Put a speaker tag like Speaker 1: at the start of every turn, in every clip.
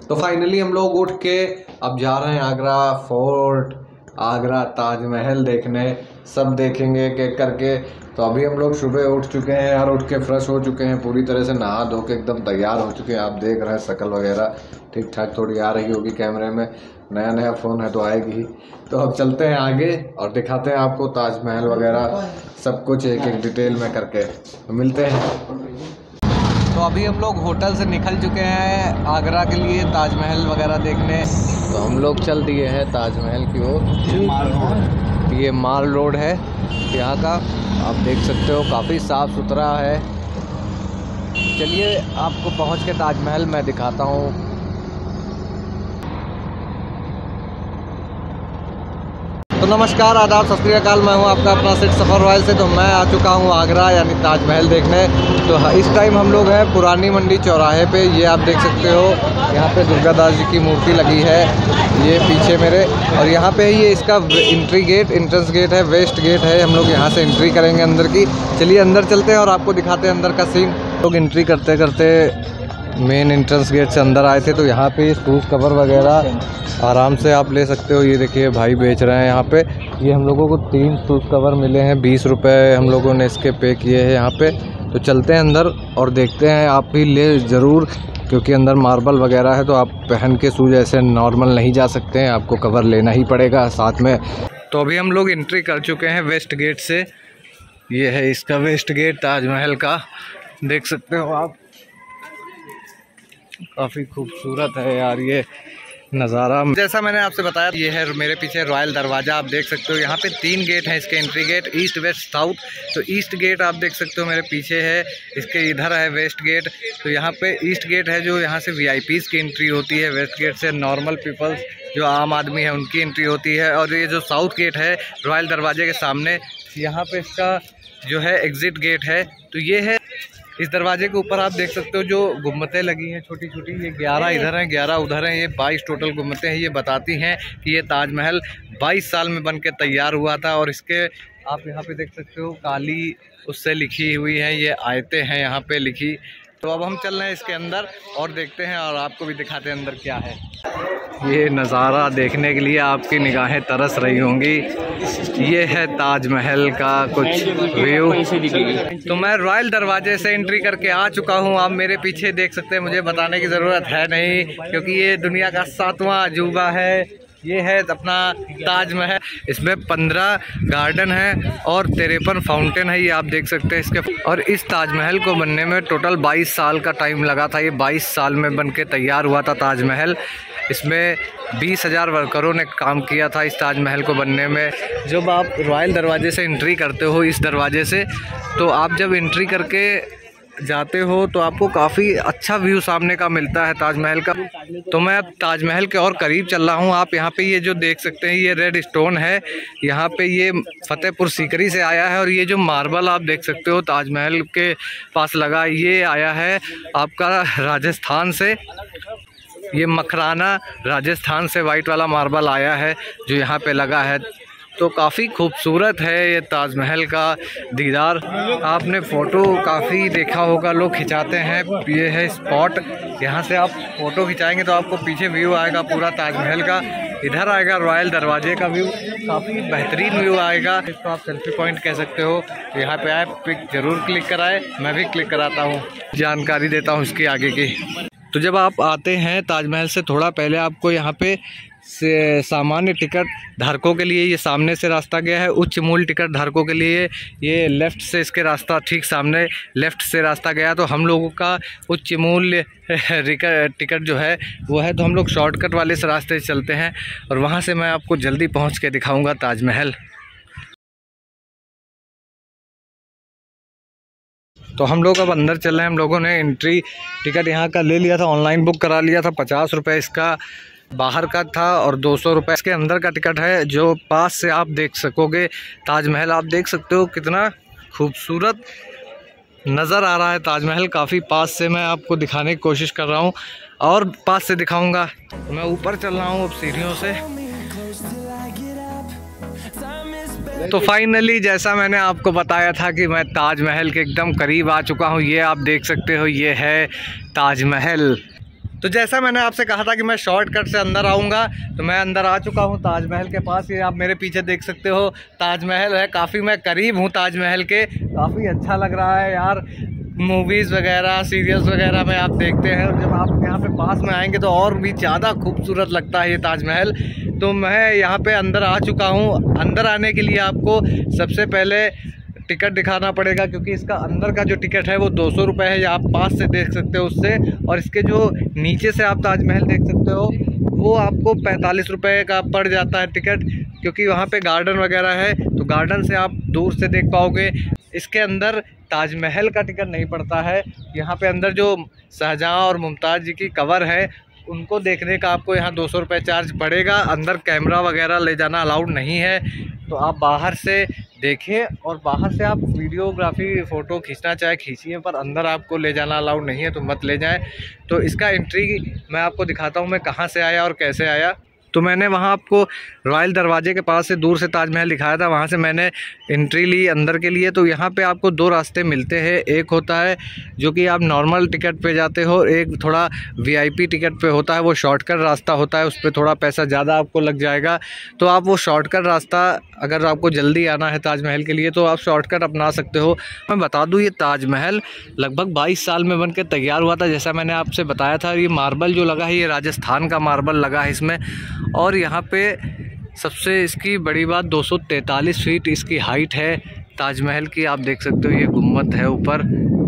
Speaker 1: तो फाइनली हम लोग उठ के अब जा रहे हैं आगरा फोर्ट, आगरा ताजमहल देखने। सब देखेंगे एक एक करके। तो अभी हम लोग सुबह उठ चुके हैं यार, उठ के फ्रेश हो चुके हैं, पूरी तरह से नहा धो के एकदम तैयार हो चुके हैं। आप देख रहे हैं शक्ल वगैरह ठीक ठाक थोड़ी आ रही होगी कैमरे में, नया नया फ़ोन है तो आएगी ही। तो अब चलते हैं आगे और दिखाते हैं आपको ताजमहल वगैरह सब कुछ एक एक डिटेल में करके। तो मिलते हैं। तो अभी हम लोग होटल से निकल चुके हैं आगरा के लिए ताजमहल वगैरह देखने। तो हम लोग चल दिए हैं ताजमहल की ओर। ये माल रोड है यहाँ का, आप देख सकते हो काफ़ी साफ़ सुथरा है। चलिए आपको पहुँच के ताजमहल मैं दिखाता हूँ। तो नमस्कार, आदाब, सत श्री अकाल। मैं हूं आपका अपना सेठ सफ़र रॉयल से। तो मैं आ चुका हूं आगरा यानी ताजमहल देखने। तो इस टाइम हम लोग हैं पुरानी मंडी चौराहे पे। ये आप देख सकते हो यहाँ पे दुर्गा दास जी की मूर्ति लगी है, ये पीछे मेरे। और यहाँ पे ये इसका एंट्री गेट, एंट्रेंस गेट है, वेस्ट गेट है। हम लोग यहाँ से एंट्री करेंगे अंदर की। चलिए अंदर चलते हैं और आपको दिखाते हैं अंदर का सीन। लोग एंट्री करते करते मेन एंट्रेंस गेट से अंदर आए थे। तो यहाँ पे शूज़ कवर वगैरह आराम से आप ले सकते हो। ये देखिए भाई बेच रहे हैं यहाँ पे। ये हम लोगों को 3 शूज़ कवर मिले हैं, 20 रुपये हम लोगों ने इसके पे किए हैं यहाँ पे। तो चलते हैं अंदर और देखते हैं। आप भी ले ज़रूर, क्योंकि अंदर मार्बल वगैरह है तो आप पहन के शूज़ ऐसे नॉर्मल नहीं जा सकते हैं, आपको कवर लेना ही पड़ेगा साथ में। तो अभी हम लोग एंट्री कर चुके हैं वेस्ट गेट से। ये है इसका वेस्ट गेट ताजमहल का, देख सकते हो आप। काफ़ी खूबसूरत है यार ये नज़ारा। जैसा मैंने आपसे बताया, ये है मेरे पीछे रॉयल दरवाज़ा, आप देख सकते हो। यहाँ पे 3 गेट हैं इसके entry gate, east west south. तो ईस्ट गेट आप देख सकते हो मेरे पीछे है, इसके इधर है वेस्ट गेट। तो यहाँ पे ईस्ट गेट है जो यहाँ से VIPs की एंट्री होती है, वेस्ट गेट से नॉर्मल पीपल्स जो आम आदमी है उनकी एंट्री होती है। और ये जो साउथ गेट है रॉयल दरवाजे के सामने, यहाँ पे इसका जो है एग्ज़िट गेट है। तो ये है, इस दरवाजे के ऊपर आप देख सकते हो जो गुम्बतें लगी हैं छोटी छोटी, ये 11 इधर हैं, 11 उधर हैं, ये 22 टोटल गुम्बतें हैं। ये बताती हैं कि ये ताजमहल 22 साल में बन के तैयार हुआ था। और इसके आप यहाँ पे देख सकते हो काली उससे लिखी हुई है, ये आयतें हैं यहाँ पे लिखी। तो अब हम चल रहे हैं इसके अंदर और देखते हैं और आपको भी दिखाते हैं अंदर क्या है। ये नज़ारा देखने के लिए आपकी निगाहें तरस रही होंगी। ये है ताजमहल का कुछ व्यू। तो मैं रॉयल दरवाजे से एंट्री करके आ चुका हूँ। आप मेरे पीछे देख सकते हैं, मुझे बताने की ज़रूरत है नहीं क्योंकि ये दुनिया का 7वां अजूबा है। ये है अपना ताजमहल। इसमें 15 गार्डन है और 53 फाउंटेन है, ये आप देख सकते हैं इसके। और इस ताजमहल को बनने में टोटल 22 साल का टाइम लगा था। ये 22 साल में बन के तैयार हुआ था ताजमहल। इसमें 20,000 वर्करों ने काम किया था इस ताजमहल को बनने में। जब आप रॉयल दरवाजे से एंट्री करते हो इस दरवाजे से, तो आप जब एंट्री करके जाते हो तो आपको काफ़ी अच्छा व्यू सामने का मिलता है ताजमहल का। तो मैं अब ताजमहल के और करीब चल रहा हूँ। आप यहाँ पे ये जो देख सकते हैं, ये रेड स्टोन है, यहाँ पे ये फतेहपुर सीकरी से आया है। और ये जो मार्बल आप देख सकते हो ताजमहल के पास लगा, ये आया है आपका राजस्थान से। ये मकराना राजस्थान से वाइट वाला मार्बल आया है जो यहाँ पे लगा है। तो काफ़ी खूबसूरत है ये ताजमहल का दीदार। आपने फ़ोटो काफ़ी देखा होगा, लोग खिंचाते हैं। ये है स्पॉट, यहाँ से आप फ़ोटो खिंचाएंगे तो आपको पीछे व्यू आएगा पूरा ताजमहल का। इधर आएगा रॉयल दरवाजे का व्यू, काफ़ी बेहतरीन व्यू आएगा। इसको आप सेल्फी पॉइंट कह सकते हो। तो यहाँ पे आए, पिक ज़रूर क्लिक कराए, मैं भी क्लिक कराता हूँ, जानकारी देता हूँ इसकी आगे की। तो जब आप आते हैं ताजमहल से थोड़ा पहले, आपको यहाँ पे से सामान्य टिकट धारकों के लिए ये सामने से रास्ता गया है। उच्च मूल्य टिकट धारकों के लिए ये लेफ़्ट से इसके रास्ता ठीक सामने लेफ़्ट से रास्ता गया। तो हम लोगों का उच्च मूल्य टिकट जो है वो है, तो हम लोग शॉर्टकट वाले से रास्ते से चलते हैं और वहाँ से मैं आपको जल्दी पहुँच के दिखाऊँगा ताजमहल। तो हम लोग अब अंदर चल रहे हैं। हम लोगों ने एंट्री टिकट यहाँ का ले लिया था, ऑनलाइन बुक करा लिया था। 50 रुपये इसका बाहर का था और 200 रुपये इसके अंदर का टिकट है, जो पास से आप देख सकोगे ताजमहल। आप देख सकते हो कितना खूबसूरत नज़र आ रहा है ताजमहल। काफ़ी पास से मैं आपको दिखाने की कोशिश कर रहा हूँ और पास से दिखाऊंगा। मैं ऊपर चल रहा हूँ अब सीढ़ियों से। तो फाइनली जैसा मैंने आपको बताया था कि मैं ताजमहल के एकदम करीब आ चुका हूँ। ये आप देख सकते हो, ये है ताजमहल। तो जैसा मैंने आपसे कहा था कि मैं शॉर्टकट से अंदर आऊँगा, तो मैं अंदर आ चुका हूँ ताजमहल के पास। ये आप मेरे पीछे देख सकते हो ताजमहल है, काफ़ी मैं करीब हूँ ताजमहल के। काफ़ी अच्छा लग रहा है यार। मूवीज़ वगैरह सीरियल्स वगैरह में आप देखते हैं, और जब आप यहाँ पे पास में आएंगे तो और भी ज़्यादा खूबसूरत लगता है ये ताजमहल। तो मैं यहाँ पे अंदर आ चुका हूँ। अंदर आने के लिए आपको सबसे पहले टिकट दिखाना पड़ेगा, क्योंकि इसका अंदर का जो टिकट है वो 200 रुपये है। या आप पास से देख सकते हो उससे, और इसके जो नीचे से आप ताजमहल देख सकते हो वो आपको 45 रुपये का पड़ जाता है टिकट, क्योंकि वहाँ पे गार्डन वगैरह है, तो गार्डन से आप दूर से देख पाओगे। इसके अंदर ताजमहल का टिकट नहीं पड़ता है। यहाँ पे अंदर जो शाहजहाँ और मुमताज़ जी की कवर है उनको देखने का आपको यहाँ 200 रुपये चार्ज पड़ेगा। अंदर कैमरा वगैरह ले जाना अलाउड नहीं है, तो आप बाहर से देखें, और बाहर से आप वीडियोग्राफी फ़ोटो खींचना चाहे खींचिए, पर अंदर आपको ले जाना अलाउड नहीं है, तो मत ले जाएं। तो इसका एंट्री मैं आपको दिखाता हूँ मैं कहाँ से आया और कैसे आया। तो मैंने वहाँ आपको रॉयल दरवाजे के पास से दूर से ताजमहल दिखाया था, वहाँ से मैंने एंट्री ली अंदर के लिए। तो यहाँ पे आपको दो रास्ते मिलते हैं। एक होता है जो कि आप नॉर्मल टिकट पे जाते हो, एक थोड़ा वीआईपी टिकट पे होता है, वो शॉर्टकट रास्ता होता है, उस पर थोड़ा पैसा ज़्यादा आपको लग जाएगा। तो आप वो शॉर्टकट रास्ता, अगर आपको जल्दी आना है ताजमहल के लिए तो आप शॉर्टकट अपना सकते हो। मैं बता दूँ ये ताजमहल लगभग 22 साल में बन के तैयार हुआ था, जैसा मैंने आपसे बताया था। ये मार्बल जो लगा है ये राजस्थान का मार्बल लगा है इसमें, और यहाँ पे सबसे इसकी बड़ी बात 243 फीट इसकी हाइट है ताजमहल की। आप देख सकते हो ये गुम्बद है ऊपर।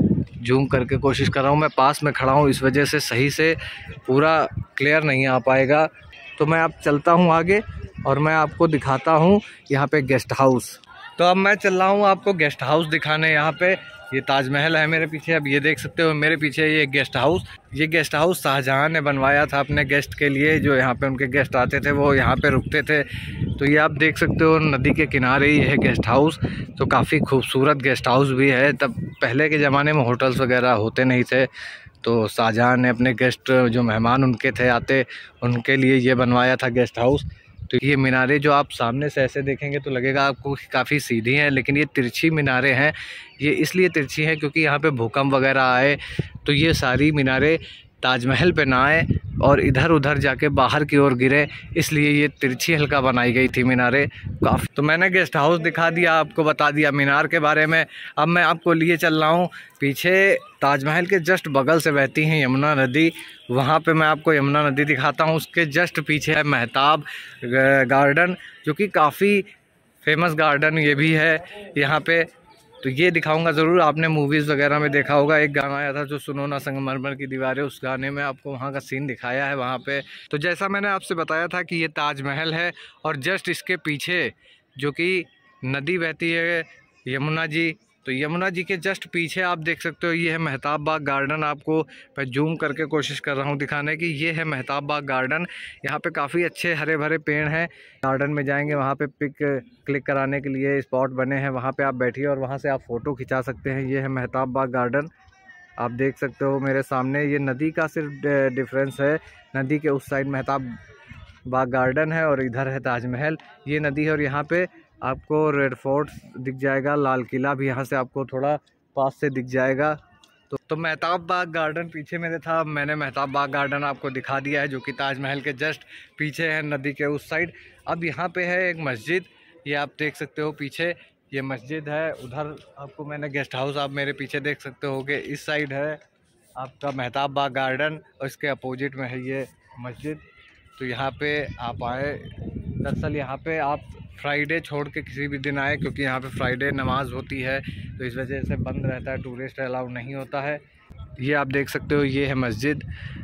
Speaker 1: जूम करके कोशिश कर रहा हूँ, मैं पास में खड़ा हूँ इस वजह से सही से पूरा क्लियर नहीं आ पाएगा। तो मैं अब चलता हूँ आगे और मैं आपको दिखाता हूँ यहाँ पे गेस्ट हाउस। तो अब मैं चल रहा हूँ आपको गेस्ट हाउस दिखाने। यहाँ पे ये ताजमहल है मेरे पीछे, अब ये देख सकते हो मेरे पीछे ये गेस्ट हाउस। ये गेस्ट हाउस शाहजहाँ ने बनवाया था अपने गेस्ट के लिए, जो यहाँ पे उनके गेस्ट आते थे वो यहाँ पे रुकते थे। तो ये आप देख सकते हो नदी के किनारे ही है गेस्ट हाउस। तो काफ़ी खूबसूरत गेस्ट हाउस भी है। तब पहले के ज़माने में होटल्स वगैरह होते नहीं थे, तो शाहजहाँ ने अपने गेस्ट जो मेहमान उनके थे आते, उनके लिए ये बनवाया था गेस्ट हाउस। तो ये मीनारें जो आप सामने से ऐसे देखेंगे तो लगेगा आपको काफ़ी सीधी हैं, लेकिन ये तिरछी मीनारें हैं। ये इसलिए तिरछी हैं क्योंकि यहाँ पे भूकंप वगैरह आए तो ये सारी मीनारें ताजमहल पे ना आए और इधर उधर जाके बाहर की ओर गिरे, इसलिए ये तिरछी हल्का बनाई गई थी मीनारें काफ़ी। तो मैंने गेस्ट हाउस दिखा दिया, आपको बता दिया मीनार के बारे में। अब मैं आपको लिए चल रहा हूँ पीछे ताजमहल के जस्ट बगल से बहती है यमुना नदी, वहाँ पे मैं आपको यमुना नदी दिखाता हूँ। उसके जस्ट पीछे है मेहताब गार्डन, जो कि काफ़ी फेमस गार्डन ये भी है यहाँ पे। तो ये दिखाऊंगा ज़रूर। आपने मूवीज़ वगैरह में देखा होगा, एक गाना आया था जो सुनो ना संगमरमर की दीवारें, उस गाने में आपको वहाँ का सीन दिखाया है वहाँ पे। तो जैसा मैंने आपसे बताया था कि ये ताजमहल है, और जस्ट इसके पीछे जो कि नदी बहती है यमुना जी, तो यमुना जी के जस्ट पीछे आप देख सकते हो ये है मेहताब बाग गार्डन। आपको मैं जूम करके कोशिश कर रहा हूँ दिखाने की, ये है मेहताब बाग गार्डन। यहाँ पे काफ़ी अच्छे हरे भरे पेड़ हैं। गार्डन में जाएंगे, वहाँ पे पिक क्लिक कराने के लिए स्पॉट बने हैं, वहाँ पे आप बैठिए और वहाँ से आप फ़ोटो खिंचा सकते हैं। ये है मेहताब बाग गार्डन, आप देख सकते हो मेरे सामने। ये नदी का सिर्फ डिफरेंस है, नदी के उस साइड मेहताब बाग गार्डन है और इधर है ताजमहल। ये नदी है और यहाँ पे आपको रेड फोर्ट दिख जाएगा, लाल किला भी यहाँ से आपको थोड़ा पास से दिख जाएगा। तो मेहताब बाग गार्डन पीछे मेरे था, मैंने मेहताब बाग गार्डन आपको दिखा दिया है, जो कि ताजमहल के जस्ट पीछे है नदी के उस साइड। अब यहाँ पे है एक मस्जिद, ये आप देख सकते हो पीछे ये मस्जिद है। उधर आपको मैंने गेस्ट हाउस आप मेरे पीछे देख सकते हो कि इस साइड है आपका मेहताब बाग गार्डन, और इसके अपोजिट में है ये मस्जिद। तो यहाँ पे आप आए, दरअसल यहाँ पे आप फ्राइडे छोड़ के किसी भी दिन आए, क्योंकि यहाँ पे फ्राइडे नमाज होती है, तो इस वजह से बंद रहता है, टूरिस्ट अलाउड नहीं होता है। ये आप देख सकते हो ये है मस्जिद,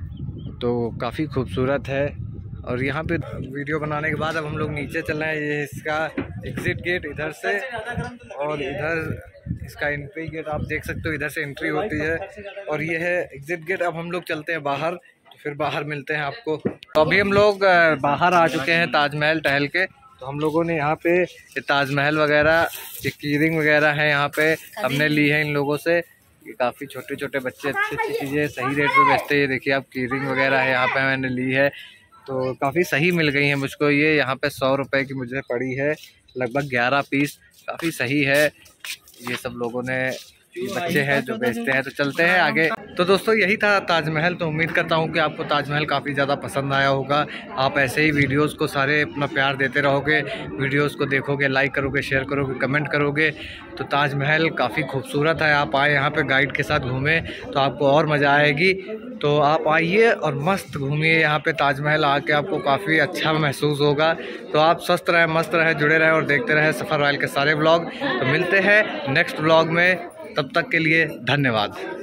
Speaker 1: तो काफ़ी खूबसूरत है। और यहाँ पे वीडियो बनाने के बाद अब हम लोग नीचे चल रहे हैं। ये इसका एग्ज़िट गेट इधर से, और इधर इसका एंट्री गेट आप देख सकते हो, इधर से एंट्री होती है, और ये है एग्ज़िट गेट। अब हम लोग चलते हैं बाहर, तो फिर बाहर मिलते हैं आपको। तो अभी हम लोग बाहर आ चुके हैं ताजमहल टहल के। तो हम लोगों ने यहाँ पे ताजमहल वगैरह ये कीरिंग वगैरह है यहाँ पे हमने ली है इन लोगों से। ये काफ़ी छोटे छोटे बच्चे अच्छी अच्छी चीज़ें सही रेट पे बेचते हैं। ये देखिए आप कीरिंग वगैरह है यहाँ पे मैंने ली है, तो काफ़ी सही मिल गई है मुझको। ये यहाँ पे 100 रुपये की मुझे पड़ी है, लगभग 11 पीस, काफ़ी सही है। ये सब लोगों ने, ये बच्चे हैं जो बेचते हैं। तो चलते हैं आगे। तो दोस्तों यही था ताजमहल। तो उम्मीद करता हूँ कि आपको ताजमहल काफ़ी ज़्यादा पसंद आया होगा। आप ऐसे ही वीडियोस को सारे अपना प्यार देते रहोगे, वीडियोस को देखोगे, लाइक करोगे, शेयर करोगे, कमेंट करोगे। तो ताजमहल काफ़ी खूबसूरत है। आप आए यहाँ पे गाइड के साथ घूमें तो आपको और मज़ा आएगी। तो आप आइए और मस्त घूमिए यहाँ पे ताजमहल। आके आपको काफ़ी अच्छा महसूस होगा। तो आप स्वस्थ रहें, मस्त रहें, जुड़े रहें और देखते रहें सफ़र रॉयल के सारे व्लॉग। तो मिलते हैं नेक्स्ट व्लॉग में, तब तक के लिए धन्यवाद।